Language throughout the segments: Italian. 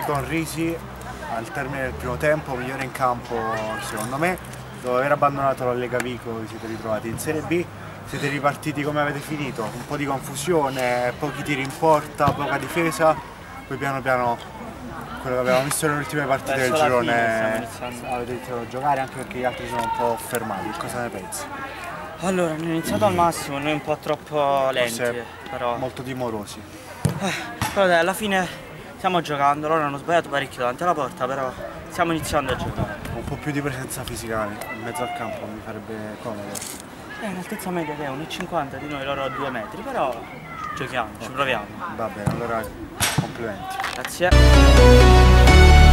con Risi al termine del primo tempo, migliore in campo secondo me. Dopo aver abbandonato la Lega Vico vi siete ritrovati in Serie B, siete ripartiti come avete finito, un po' di confusione, pochi tiri in porta, poca difesa, poi piano piano quello che abbiamo visto nelle ultime partite del girone avete iniziato a giocare anche perché gli altri sono un po' fermati, cosa ne pensi? Allora, hanno iniziato al massimo, noi un po' troppo lenti, però molto timorosi. Però dai, alla fine stiamo giocando, loro hanno sbagliato parecchio davanti alla porta, però stiamo iniziando a giocare. Un po' più di presenza fisica in mezzo al campo mi farebbe comodo. Un'altezza media che è 1,50 di noi, loro 2 metri, però giochiamo, ci proviamo. Va bene, allora complimenti. Grazie.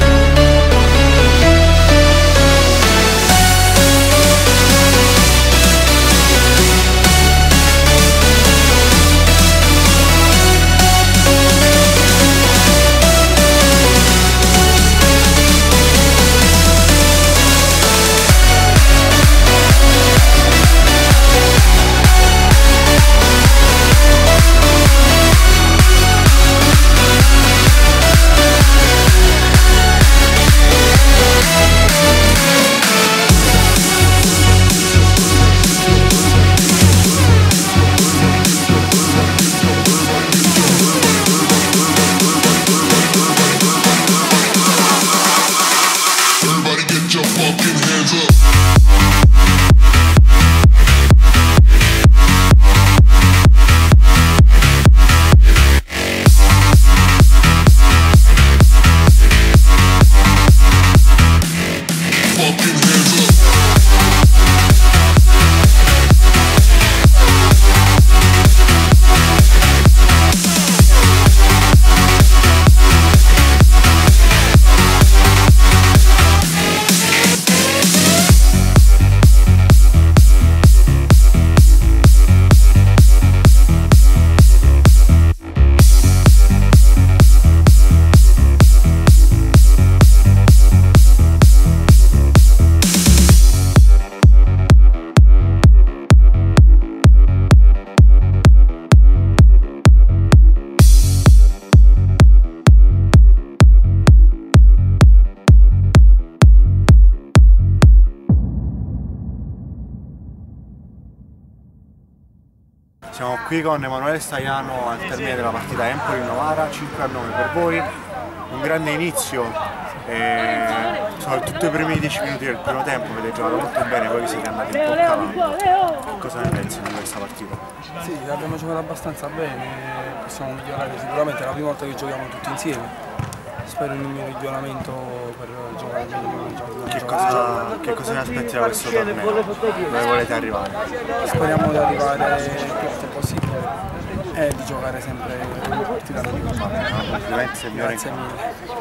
Siamo qui con Emanuele Staiano al termine della partita Empoli-Novara, 5-9 per voi, un grande inizio, soprattutto i primi 10 minuti del primo tempo avete giocato molto bene, poi vi siete andati un po' calando. Cosa ne pensi di questa partita? Sì, abbiamo giocato abbastanza bene, possiamo migliorare sicuramente, è la prima volta che giochiamo tutti insieme. Spero in un miglioramento per giocare meglio. Che cosa ne aspetti da questo torneo? Dove volete arrivare? Speriamo di arrivare il più alto possibile e di giocare sempre una partita migliore. Complimenti, signore. Grazie mille.